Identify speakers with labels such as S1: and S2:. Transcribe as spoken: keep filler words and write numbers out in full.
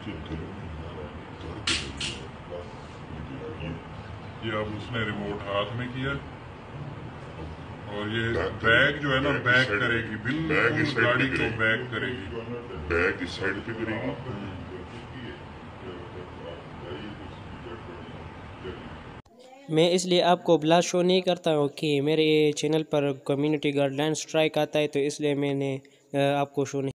S1: ये अब उसने रिमोट हाथ में किया और ये बैग जो है ना बैक करेगी, बिल्कुल गाड़ी को बैक करेगी,
S2: बैग इस साइड पे करेगी।
S3: मैं इसलिए आपको ब्लास्ट शो नहीं करता हूँ कि मेरे चैनल पर कम्युनिटी गाइडलाइन स्ट्राइक आता है, तो इसलिए मैंने आपको शो नहीं